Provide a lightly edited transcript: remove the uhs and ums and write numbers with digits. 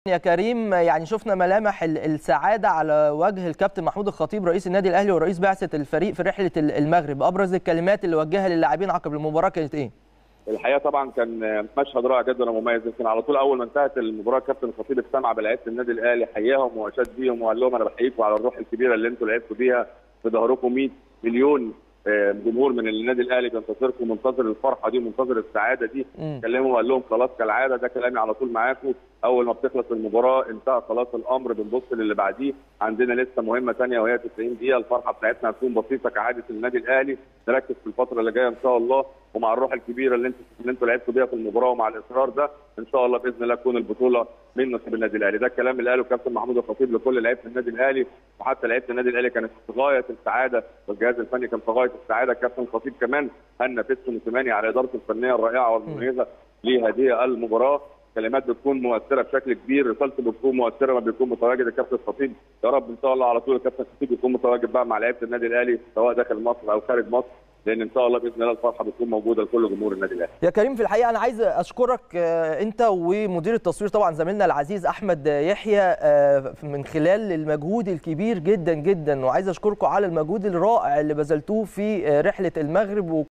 يا كريم، يعني شفنا ملامح السعادة على وجه الكابتن محمود الخطيب رئيس النادي الأهلي ورئيس بعثة الفريق في رحلة المغرب. أبرز الكلمات اللي وجهها للاعبين عقب المباراة كانت إيه؟ الحقيقة طبعا كان مشهد رائع جدا ومميز. يمكن على طول أول ما انتهت المباراة الكابتن الخطيب استمع بلعيبة النادي الأهلي، حياهم وأشاد بيهم وقال لهم أنا بحييكم على الروح الكبيرة اللي أنتم لعبتوا بيها، في ظهركم 100 مليون جمهور من النادي الاهلي بينتظركم، منتظر الفرحه دي ومنتظر السعاده دي. كلمهم وقال لهم خلاص كالعاده ده كلامي على طول معاكم، اول ما بتخلص المباراه انتهى خلاص الامر، بنبص للي بعديه، عندنا لسه مهمه ثانيه وهي 90 دقيقه، الفرحه بتاعتنا هتكون بسيطه كعاده النادي الاهلي، نركز في الفتره اللي جايه ان شاء الله، ومع الروح الكبيره اللي انتوا لعبتوا بيها في المباراه ومع الاصرار ده ان شاء الله باذن الله تكون البطوله من نصيب النادي الاهلي. ده الكلام اللي قاله الكابتن محمود الخطيب لكل لعيبه النادي الاهلي، وحتى لعيبه النادي الاهلي كانت في غايه السعاده والجهاز الفني كان في غايه السعاده. الكابتن الخطيب كمان هنى بيتسو موسيماني على ادارته الفنيه الرائعه والمميزه لهذه المباراه. كلمات بتكون مؤثره بشكل كبير، رسالته بتكون مؤثره ما بيكون متواجد الكابتن الخطيب. يا رب ان شاء الله على طول الكابتن الخطيب يكون متواجد بقى مع لعيبه النادي الاهلي سواء داخل مصر او خارج مصر، لان ان شاء الله باذن الله الفرحه بتكون موجوده لكل جمهور النادي الاهلي. يا كريم، في الحقيقه انا عايز اشكرك انت ومدير التصوير طبعا زميلنا العزيز احمد يحيى من خلال المجهود الكبير جدا جدا، وعايز اشكركم على المجهود الرائع اللي بذلتوه في رحله المغرب.